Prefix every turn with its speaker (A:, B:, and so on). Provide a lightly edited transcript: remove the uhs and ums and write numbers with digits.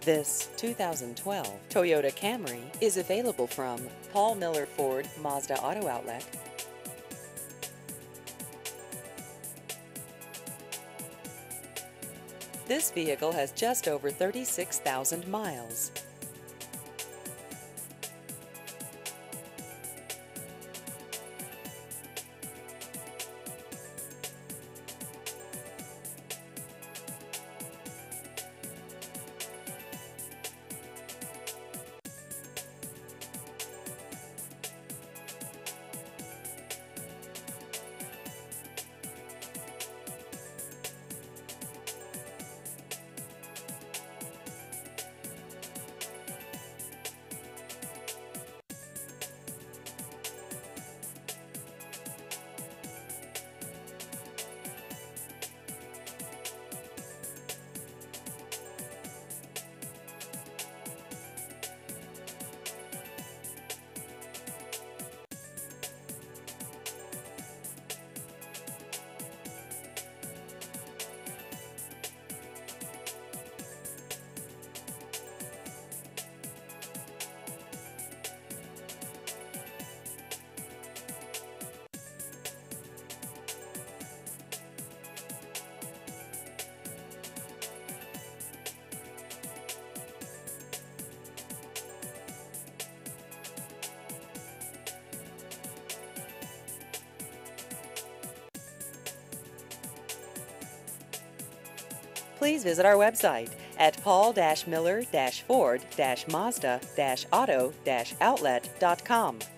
A: This 2012 Toyota Camry is available from Paul Miller Ford Mazda Auto Outlet. This vehicle has just over 36,000 miles. Please visit our website at paul-miller-ford-mazda-auto-outlet.com.